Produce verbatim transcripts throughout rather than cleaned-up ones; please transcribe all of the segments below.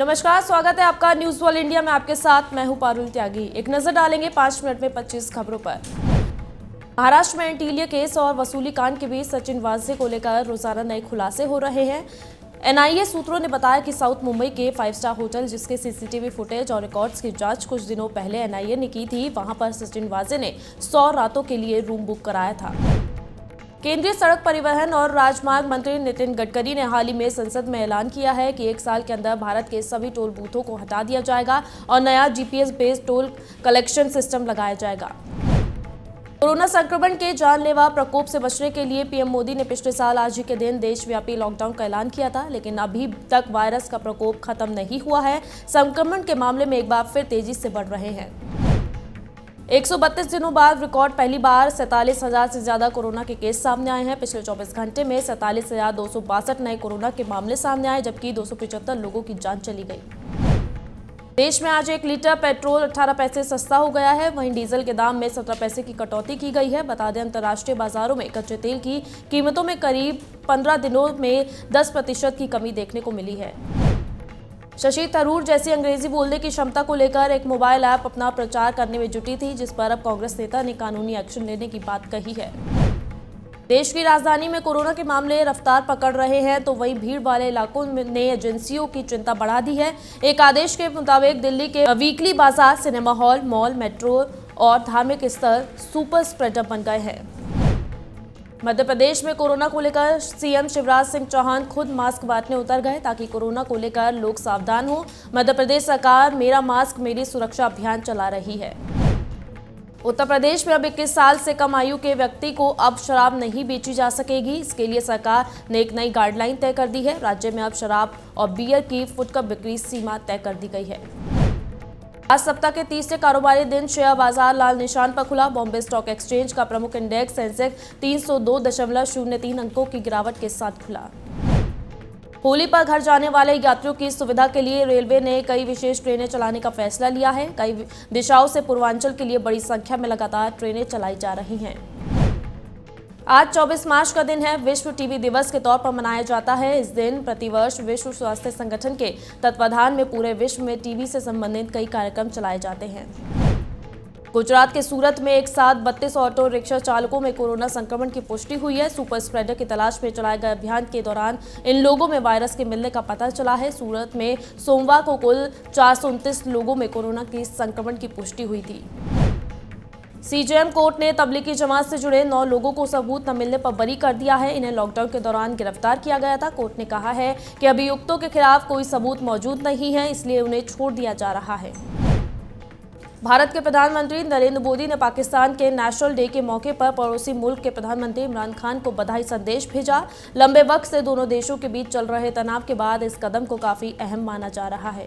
नमस्कार, स्वागत है आपका न्यूज वर्ल्ड इंडिया में। आपके साथ मैं हूं पारुल त्यागी। एक नजर डालेंगे पांच मिनट में पच्चीस खबरों पर। महाराष्ट्र में एंटीलिया केस और वसूली कांड के बीच सचिन वाजे को लेकर रोजाना नए खुलासे हो रहे हैं। एनआईए सूत्रों ने बताया कि साउथ मुंबई के फाइव स्टार होटल, जिसके सीसीटीवी फुटेज और रिकॉर्ड्स की जांच कुछ दिनों पहले एनआईए ने की थी, वहां पर सचिन वाजे ने सौ रातों के लिए रूम बुक कराया था। केंद्रीय सड़क परिवहन और राजमार्ग मंत्री नितिन गडकरी ने हाल ही में संसद में ऐलान किया है कि एक साल के अंदर भारत के सभी टोल बूथों को हटा दिया जाएगा और नया GPS based toll collection system लगाया जाएगा। कोरोना संक्रमण के जानलेवा प्रकोप से बचने के लिए पीएम मोदी ने पिछले साल आज ही के दिन देशव्यापी लॉकडाउन का ऐलान किया था, लेकिन अभी तक वायरस का प्रकोप खत्म नहीं हुआ है। संक्रमण के मामले में एक बार फिर तेजी से बढ़ रहे हैं। एक सौ बत्तीस दिनों बाद रिकॉर्ड पहली बार सैंतालीस हजार से ज्यादा कोरोना के केस सामने आए हैं। पिछले चौबीस घंटे में सैंतालीस हजार दो सौ बासठ नए कोरोना के मामले सामने आए, जबकि दो सौ पचहत्तर लोगों की जान चली गई। देश में आज एक लीटर पेट्रोल अठारह पैसे सस्ता हो गया है। वहीं डीजल के दाम में सत्रह पैसे की कटौती की गई है। बता दें, अंतर्राष्ट्रीय बाजारों में कच्चे तेल की कीमतों में करीब पंद्रह दिनों में दस प्रतिशत की कमी देखने को मिली है। शशि थरूर जैसी अंग्रेजी बोलने की क्षमता को लेकर एक मोबाइल ऐप अपना प्रचार करने में जुटी थी, जिस पर अब कांग्रेस नेता ने कानूनी एक्शन लेने की बात कही है। देश की राजधानी में कोरोना के मामले रफ्तार पकड़ रहे हैं, तो वहीं भीड़ वाले इलाकों ने एजेंसियों की चिंता बढ़ा दी है। एक आदेश के मुताबिक दिल्ली के वीकली बाजार, सिनेमा हॉल, मॉल, मेट्रो और धार्मिक स्थल सुपर स्प्रेडर बन गए हैं। मध्य प्रदेश में कोरोना को लेकर सीएम शिवराज सिंह चौहान खुद मास्क बांटने उतर गए, ताकि कोरोना को लेकर लोग सावधान हो। मध्य प्रदेश सरकार मेरा मास्क मेरी सुरक्षा अभियान चला रही है। उत्तर प्रदेश में अब इक्कीस साल से कम आयु के व्यक्ति को अब शराब नहीं बेची जा सकेगी। इसके लिए सरकार ने एक नई गाइडलाइन तय कर दी है। राज्य में अब शराब और बियर की फुटकर बिक्री सीमा तय कर दी गई है। आज सप्ताह के तीसरे कारोबारी दिन शेयर बाजार लाल निशान पर खुला। बॉम्बे स्टॉक एक्सचेंज का प्रमुख इंडेक्स सेंसेक्स तीन सौ दो दशमलव शून्य तीन अंकों की गिरावट के साथ खुला। होली पर घर जाने वाले यात्रियों की सुविधा के लिए रेलवे ने कई विशेष ट्रेनें चलाने का फैसला लिया है। कई दिशाओं से पूर्वांचल के लिए बड़ी संख्या में लगातार ट्रेनें चलाई जा रही हैं। आज चौबीस मार्च का दिन है। विश्व टीबी दिवस के तौर पर मनाया जाता है। इस दिन प्रतिवर्ष विश्व स्वास्थ्य संगठन के तत्वाधान में पूरे विश्व में टीबी से संबंधित कई कार्यक्रम चलाए जाते हैं। गुजरात के सूरत में एक साथ बत्तीस ऑटो रिक्शा चालकों में कोरोना संक्रमण की पुष्टि हुई है। सुपर स्प्रेडर की तलाश में चलाए गए अभियान के दौरान इन लोगों में वायरस के मिलने का पता चला है। सूरत में सोमवार को कुल चार सौ उनतीस लोगों में कोरोना की संक्रमण की पुष्टि हुई थी। सीजेएम कोर्ट ने तबलीगी जमात से जुड़े नौ लोगों को सबूत न मिलने पर बरी कर दिया है। इन्हें लॉकडाउन के दौरान गिरफ्तार किया गया था। कोर्ट ने कहा है कि अभियुक्तों के खिलाफ कोई सबूत मौजूद नहीं है, इसलिए उन्हें छोड़ दिया जा रहा है। भारत के प्रधानमंत्री नरेंद्र मोदी ने पाकिस्तान के नेशनल डे के मौके पर पड़ोसी मुल्क के प्रधानमंत्री इमरान खान को बधाई संदेश भेजा। लंबे वक्त से दोनों देशों के बीच चल रहे तनाव के बाद इस कदम को काफी अहम माना जा रहा है।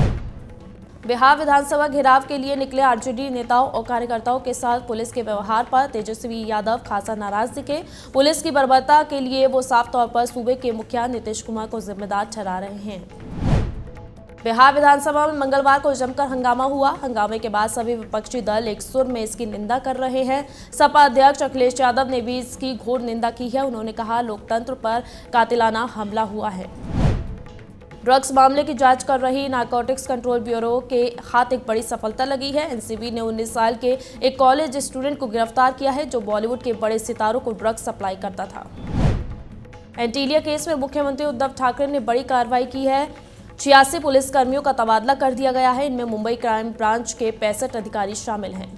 बिहार विधानसभा घेराव के लिए निकले आरजेडी नेताओं और कार्यकर्ताओं के साथ पुलिस के व्यवहार पर तेजस्वी यादव खासा नाराज दिखे। पुलिस की बर्बरता के लिए वो साफ तौर पर सूबे के मुखिया नीतीश कुमार को जिम्मेदार ठहरा रहे हैं। बिहार विधानसभा में मंगलवार को जमकर हंगामा हुआ। हंगामे के बाद सभी विपक्षी दल एक सुर में इसकी निंदा कर रहे हैं। सपा अध्यक्ष अखिलेश यादव ने भी इसकी घोर निंदा की है। उन्होंने कहा, लोकतंत्र पर कातिलाना हमला हुआ है। ड्रग्स मामले की जांच कर रही नारकोटिक्स कंट्रोल ब्यूरो के हाथ एक बड़ी सफलता लगी है। एनसीबी ने उन्नीस साल के एक कॉलेज स्टूडेंट को गिरफ्तार किया है, जो बॉलीवुड के बड़े सितारों को ड्रग्स सप्लाई करता था। एंटीलिया केस में मुख्यमंत्री उद्धव ठाकरे ने बड़ी कार्रवाई की है। छियासी पुलिसकर्मियों का तबादला कर दिया गया है। इनमें मुंबई क्राइम ब्रांच के पैंसठ अधिकारी शामिल हैं।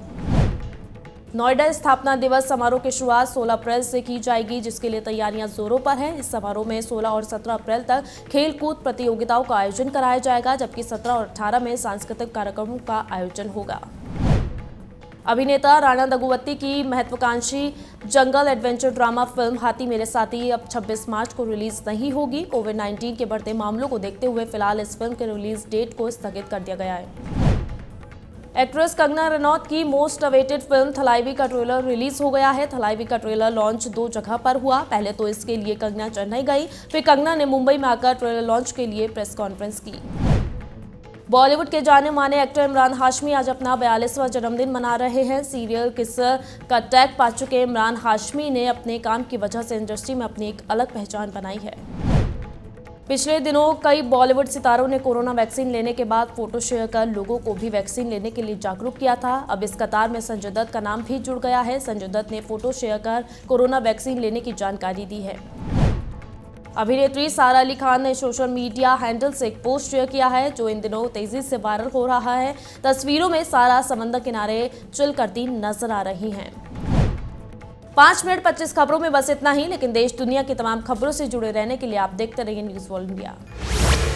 नोएडा स्थापना दिवस समारोह की शुरुआत सोलह अप्रैल से की जाएगी, जिसके लिए तैयारियां जोरों पर हैं। इस समारोह में सोलह और सत्रह अप्रैल तक खेल कूद प्रतियोगिताओं का आयोजन कराया जाएगा, जबकि सत्रह और अठारह में सांस्कृतिक कार्यक्रमों का आयोजन होगा। अभिनेता राणा दग्गुवती की महत्वाकांक्षी जंगल एडवेंचर ड्रामा फिल्म हाथी मेरे साथी अब छब्बीस मार्च को रिलीज नहीं होगी। कोविड नाइन्टीन के बढ़ते मामलों को देखते हुए फिलहाल इस फिल्म के रिलीज डेट को स्थगित कर दिया गया है। एक्ट्रेस कंगना रनौत की मोस्ट अवेटेड फिल्म थलाइवी का ट्रेलर रिलीज हो गया है। थलाइवी का ट्रेलर लॉन्च दो जगह पर हुआ। पहले तो इसके लिए कंगना चेन्नई गई, फिर कंगना ने मुंबई में आकर ट्रेलर लॉन्च के लिए प्रेस कॉन्फ्रेंस की। बॉलीवुड के जाने माने एक्टर इमरान हाशमी आज अपना बयालीसवां जन्मदिन मना रहे हैं। सीरियल किसर का टैग पा चुके इमरान हाशमी ने अपने काम की वजह से इंडस्ट्री में अपनी एक अलग पहचान बनाई है। पिछले दिनों कई बॉलीवुड सितारों ने कोरोना वैक्सीन लेने के बाद फोटो शेयर कर लोगों को भी वैक्सीन लेने के लिए जागरूक किया था। अब इस कतार में संजय दत्त का नाम भी जुड़ गया है। संजय दत्त ने फोटो शेयर कर कोरोना वैक्सीन लेने की जानकारी दी है। अभिनेत्री सारा अली खान ने सोशल मीडिया हैंडल से एक पोस्ट शेयर किया है जो इन दिनों तेजी से वायरल हो रहा है। तस्वीरों में सारा समंदर किनारे चिल करती नजर आ रही हैं। पाँच मिनट पच्चीस खबरों में बस इतना ही, लेकिन देश दुनिया की तमाम खबरों से जुड़े रहने के लिए आप देखते रहिए न्यूज़ वर्ल्ड इंडिया।